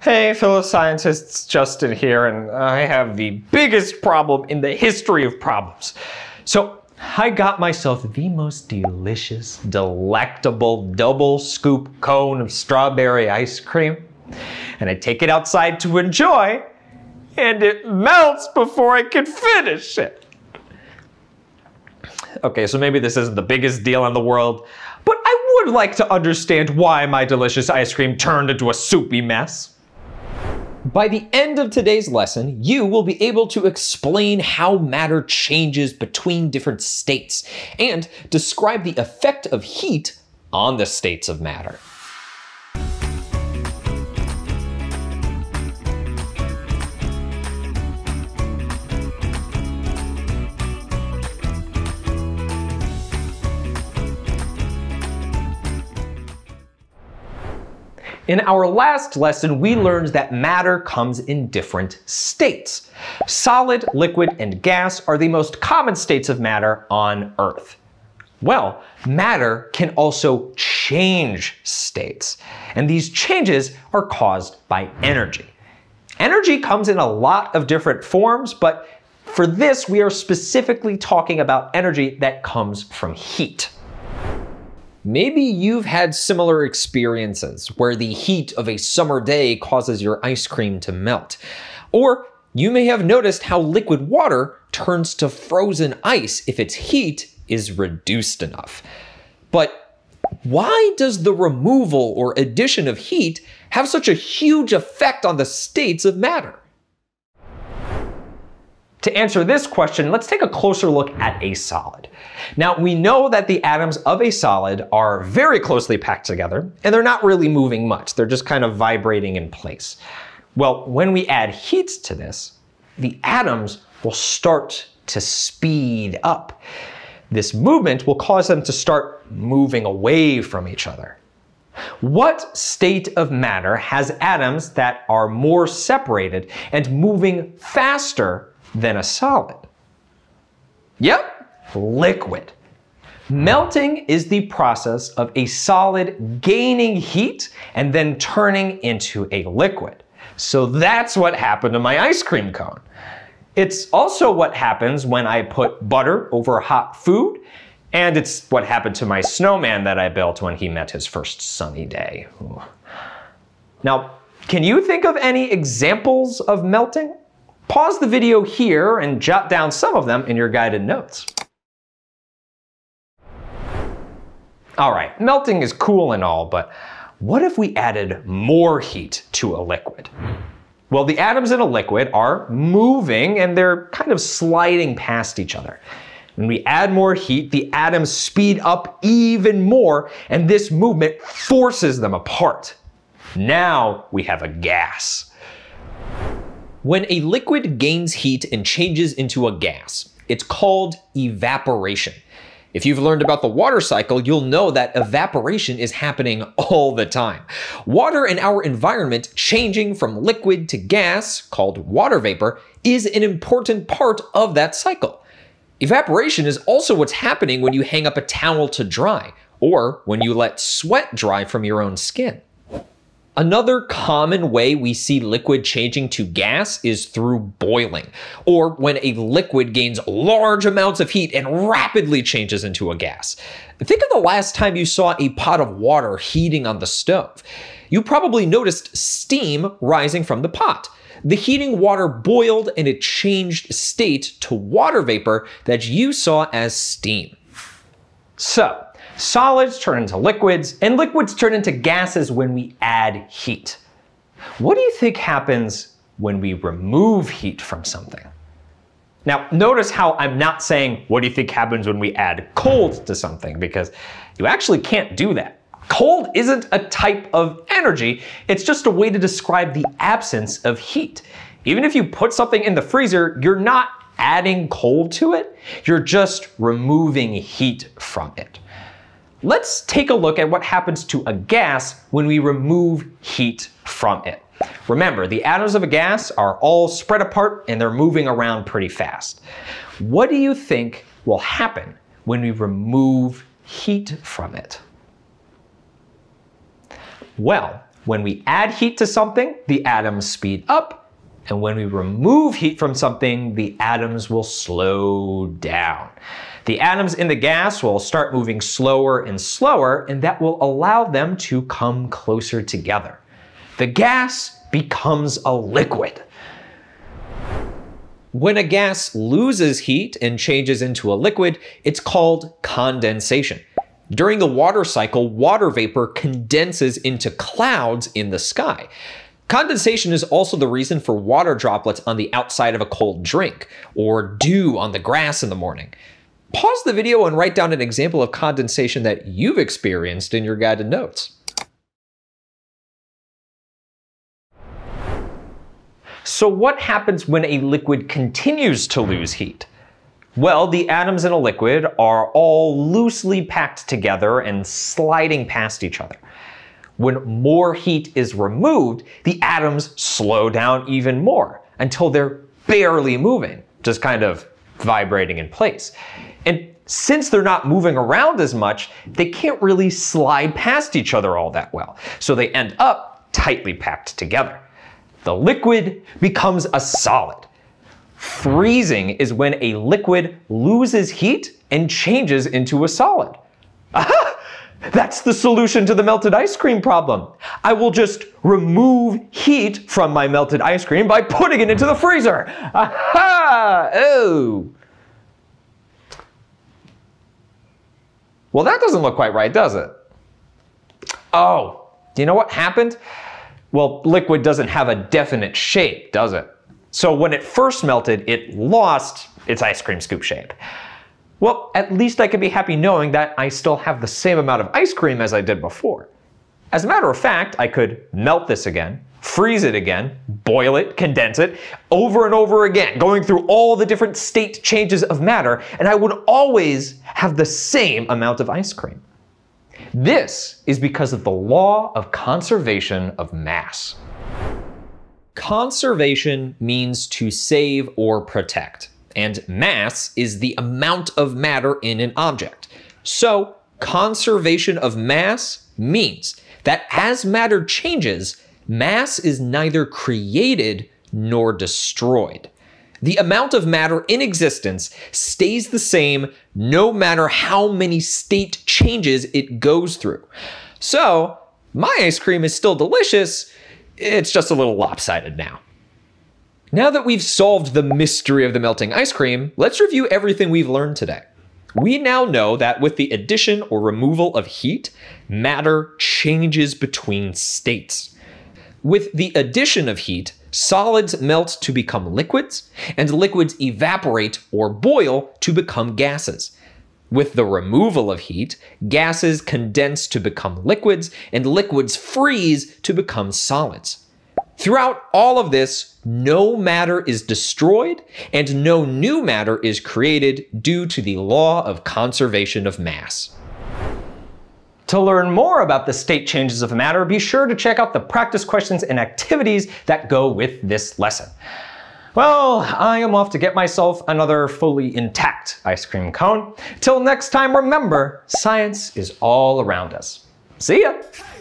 Hey, fellow scientists, Justin here, and I have the biggest problem in the history of problems. So I got myself the most delicious, delectable double scoop cone of strawberry ice cream, and I take it outside to enjoy, and it melts before I can finish it. Okay, so maybe this isn't the biggest deal in the world, but I would like to understand why my delicious ice cream turned into a soupy mess. By the end of today's lesson, you will be able to explain how matter changes between different states and describe the effect of heat on the states of matter. In our last lesson, we learned that matter comes in different states. Solid, liquid, and gas are the most common states of matter on Earth. Well, matter can also change states, and these changes are caused by energy. Energy comes in a lot of different forms, but for this, we are specifically talking about energy that comes from heat. Maybe you've had similar experiences where the heat of a summer day causes your ice cream to melt. Or you may have noticed how liquid water turns to frozen ice if its heat is reduced enough. But why does the removal or addition of heat have such a huge effect on the states of matter? To answer this question, let's take a closer look at a solid. Now, we know that the atoms of a solid are very closely packed together, and they're not really moving much. They're just kind of vibrating in place. Well, when we add heat to this, the atoms will start to speed up. This movement will cause them to start moving away from each other. What state of matter has atoms that are more separated and moving faster than a solid? Yep, liquid. Melting is the process of a solid gaining heat and then turning into a liquid. So that's what happened to my ice cream cone. It's also what happens when I put butter over hot food, and it's what happened to my snowman that I built when he met his first sunny day. Ooh. Now, can you think of any examples of melting? Pause the video here and jot down some of them in your guided notes. All right, melting is cool and all, but what if we added more heat to a liquid? Well, the atoms in a liquid are moving and they're kind of sliding past each other. When we add more heat, the atoms speed up even more, and this movement forces them apart. Now we have a gas. When a liquid gains heat and changes into a gas, it's called evaporation. If you've learned about the water cycle, you'll know that evaporation is happening all the time. Water in our environment changing from liquid to gas, called water vapor, is an important part of that cycle. Evaporation is also what's happening when you hang up a towel to dry, or when you let sweat dry from your own skin. Another common way we see liquid changing to gas is through boiling, or when a liquid gains large amounts of heat and rapidly changes into a gas. Think of the last time you saw a pot of water heating on the stove. You probably noticed steam rising from the pot. The heating water boiled and it changed state to water vapor that you saw as steam. So, solids turn into liquids, and liquids turn into gases when we add heat. What do you think happens when we remove heat from something? Now, notice how I'm not saying, what do you think happens when we add cold to something? Because you actually can't do that. Cold isn't a type of energy, it's just a way to describe the absence of heat. Even if you put something in the freezer, you're not adding cold to it, you're just removing heat from it. Let's take a look at what happens to a gas when we remove heat from it. Remember, the atoms of a gas are all spread apart and they're moving around pretty fast. What do you think will happen when we remove heat from it? Well, When we add heat to something, the atoms speed up, and when we remove heat from something, the atoms will slow down. The atoms in the gas will start moving slower and slower, and that will allow them to come closer together. The gas becomes a liquid. When a gas loses heat and changes into a liquid, it's called condensation. During the water cycle, water vapor condenses into clouds in the sky. Condensation is also the reason for water droplets on the outside of a cold drink, or dew on the grass in the morning. Pause the video and write down an example of condensation that you've experienced in your guided notes. So what happens when a liquid continues to lose heat? Well, the atoms in a liquid are all loosely packed together and sliding past each other. When more heat is removed, the atoms slow down even more until they're barely moving, just kind of vibrating in place. And since they're not moving around as much, they can't really slide past each other all that well. So they end up tightly packed together. The liquid becomes a solid. Freezing is when a liquid loses heat and changes into a solid. Aha! That's the solution to the melted ice cream problem. I will just remove heat from my melted ice cream by putting it into the freezer. Aha! Oh. Well, that doesn't look quite right, does it? Oh, do you know what happened? Well, liquid doesn't have a definite shape, does it? So when it first melted, it lost its ice cream scoop shape. Well, at least I can be happy knowing that I still have the same amount of ice cream as I did before. As a matter of fact, I could melt this again, freeze it again, boil it, condense it, over and over again, going through all the different state changes of matter, and I would always have the same amount of ice cream. This is because of the law of conservation of mass. Conservation means to save or protect, and mass is the amount of matter in an object. So, conservation of mass means that as matter changes, mass is neither created nor destroyed. The amount of matter in existence stays the same no matter how many state changes it goes through. So, my ice cream is still delicious, it's just a little lopsided now. Now that we've solved the mystery of the melting ice cream, let's review everything we've learned today. We now know that with the addition or removal of heat, matter changes between states. With the addition of heat, solids melt to become liquids, and liquids evaporate or boil to become gases. With the removal of heat, gases condense to become liquids, and liquids freeze to become solids. Throughout all of this, no matter is destroyed, and no new matter is created due to the law of conservation of mass. To learn more about the state changes of matter, be sure to check out the practice questions and activities that go with this lesson. Well, I am off to get myself another fully intact ice cream cone. Till next time, remember, science is all around us. See ya!